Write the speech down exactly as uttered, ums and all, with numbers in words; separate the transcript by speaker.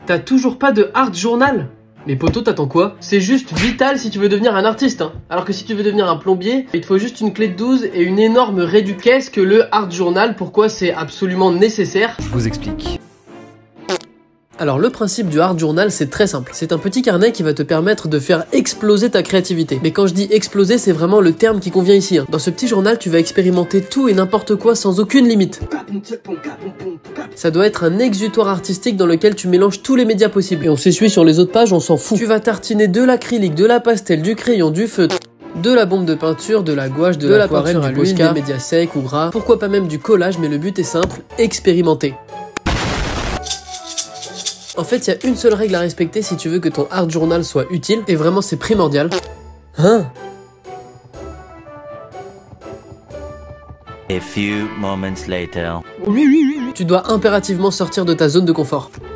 Speaker 1: T'as toujours pas de art journal? Mais poto, t'attends quoi? C'est juste vital si tu veux devenir un artiste, hein. Alors que si tu veux devenir un plombier, il te faut juste une clé de douze et une énorme réduc. Qu'est-ce que le art journal? Pourquoi c'est absolument nécessaire?
Speaker 2: Je vous explique.
Speaker 1: Alors le principe du art journal, c'est très simple. C'est un petit carnet qui va te permettre de faire exploser ta créativité. Mais quand je dis exploser, c'est vraiment le terme qui convient ici, hein. Dans ce petit journal, tu vas expérimenter tout et n'importe quoi sans aucune limite. Ça doit être un exutoire artistique dans lequel tu mélanges tous les médias possibles. Et on s'essuie sur les autres pages, on s'en fout. Tu vas tartiner de l'acrylique, de la pastel, du crayon, du feutre, de la bombe de peinture, de la gouache, de, de l'aquarelle, du Posca, des médias secs ou gras. Pourquoi pas même du collage, mais le but est simple, expérimenter. En fait, il y a une seule règle à respecter si tu veux que ton art journal soit utile, et vraiment c'est primordial. Hein?
Speaker 3: A few moments later.
Speaker 1: Tu dois impérativement sortir de ta zone de confort.